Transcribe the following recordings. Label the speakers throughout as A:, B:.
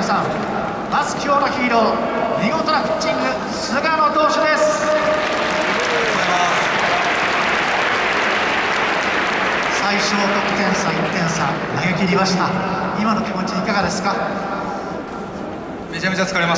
A: さん、まず今日のヒーロー、見事なピッチング、菅野投手です。最小得点差1点差、投げ切りました。今の気持ちいかがですか？
B: めちゃめちゃ疲れました。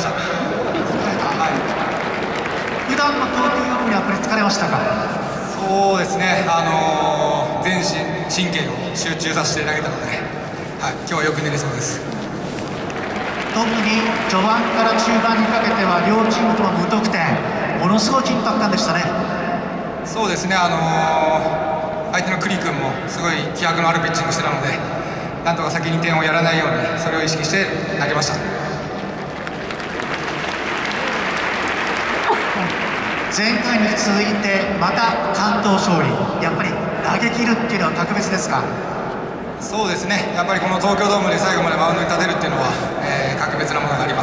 A: 普段の投球よりやっぱり疲れましたか？
B: そうですね、全神経を集中させて投げたので、はい、今日はよく寝れそうです。
A: 特に序盤から中盤にかけては両チームとも無得点、ものすごい緊迫感でしたね。
B: そうですね、相手の栗君もすごい気迫のあるピッチングしてたので、なんとか先に点をやらないようにそれを意識して投げました。
A: 前回に続いてまた完投勝利、やっぱり投げ切るっていうのは格別ですか？
B: そうですね、やっぱりこの東京ドームで最後までマウンドに立てるっていうのは、格別なものがあります。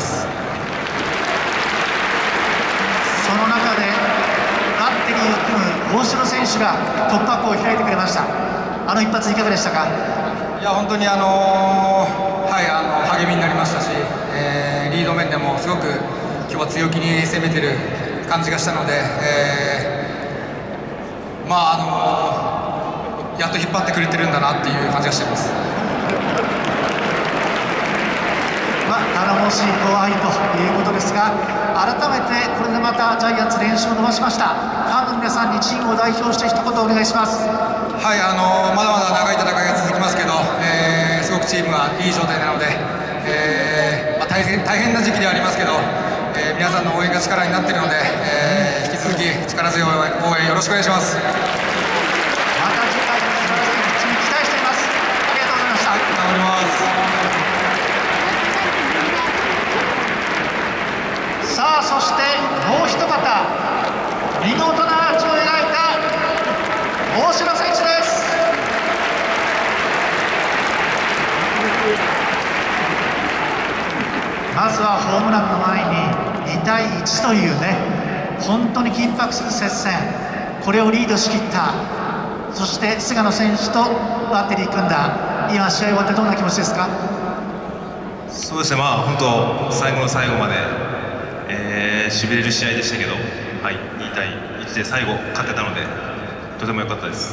A: その中でバッテリーを組む大城選手が突破口を開いてくれました。あの一発いかがでしたか？
B: いや本当にはい、励みになりましたし、リード面でもすごく今日は強気に攻めてる感じがしたので、やっと引っ張ってくれてるんだなっていう感じがしています。
A: 頼もしい後輩ということですが、改めてこれでまたジャイアンツ連勝を伸ばしました。ファンの皆さんにチームを代表して一言お願いします。
B: はい、まだまだ長い戦いが続きますけど、すごくチームはいい状態なので、大変な時期ではありますけど、皆さんの応援が力になっているので、引き続き力強い応援よろしくお願いします。
A: また次回必ずピッチに期待しています。ありがとうございました。
B: 頑張ります。
A: さあ、そしてもう一方、見事なアーチを描いた大城選手です。まずはホームランの前に2対1というね、本当に緊迫する接戦、これをリードしきった、そして菅野選手とバッテリー組んだ、今、試合終わってどんな気持ちですか？
C: そうですね、本当、最後の最後まで、しびれる試合でしたけど、はい、2対1で最後、勝てたので、とても良かったです。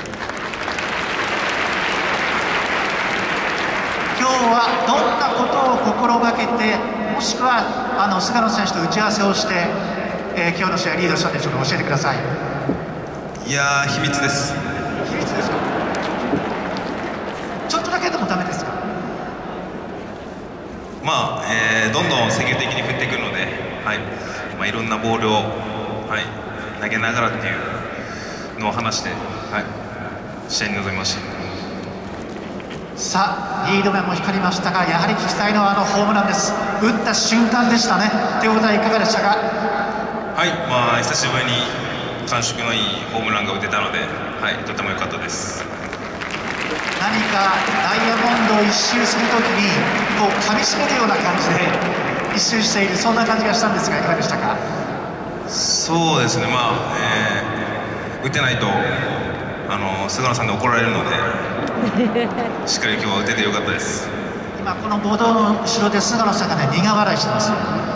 A: 今日はどんなことを心がけて、もしくは菅野選手と打ち合わせをして、今日の試合リードしたんでしょうか？教えてください。
C: いやー、秘密です。
A: 秘密ですか？ちょっとだけでもダメですか？
C: どんどん積極的に振ってくるので、はい、いろんなボールを、はい、投げながらっていうのを話して、はい、試合に臨みました。
A: さあ、リード面も光りましたが、やはり聞きたいのはホームランです。打った瞬間でしたね。手応えいかがでしたか？
C: はい、久しぶりに感触のいいホームランが打てたので、はい、とても良かったです。
A: 何かダイヤモンドを一周するときにこう噛みしめるような感じで一周している、そんな感じがしたんですが、いかがでしたか？
C: そうですね、打てないと菅野さんで怒られるのでしっかり今日は打ててよかったです。
A: 今このボードの後ろで菅野さんがね、苦笑いしてますよ。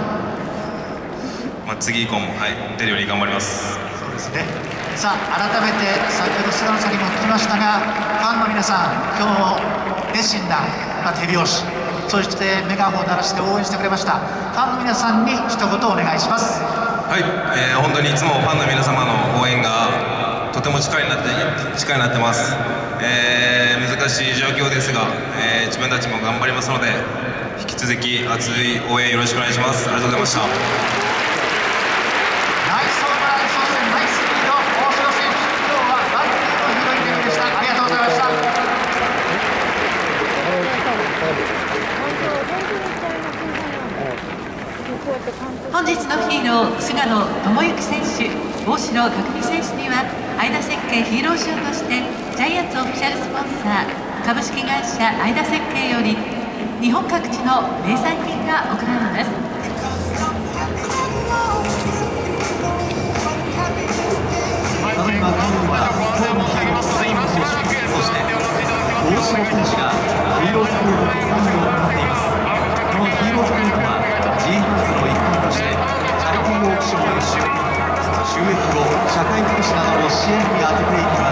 C: 次以降も、はい、出るように頑張ります。
A: そうですね。さあ、改めて先ほど菅野さんにも聞きましたが、ファンの皆さん、今日も熱心な手拍子、そしてメガホンを鳴らして応援してくれました。ファンの皆さんに一言お願いします。
C: はい、本当にいつもファンの皆様の応援がとても力になってます。難しい状況ですが、自分たちも頑張りますので、引き続き熱い応援よろしくお願いします。ありがとうございました。
A: ナイスホームラン、そしてナイスリード、大城選手、今日はバッテリーのヒーローインタビューでした。ありがとうございました。
D: 本日のヒーロー、菅野智之選手、大城卓海選手には相田設計ヒーロー賞としてジャイアンツオフィシャルスポンサー株式会社相田設計より日本各地の名産品が贈られます。
A: ただいま今は河野太郎選手、そして大城選手がヒーロースクールのサインを行っています。このヒー育社会福祉などの支援に充てています。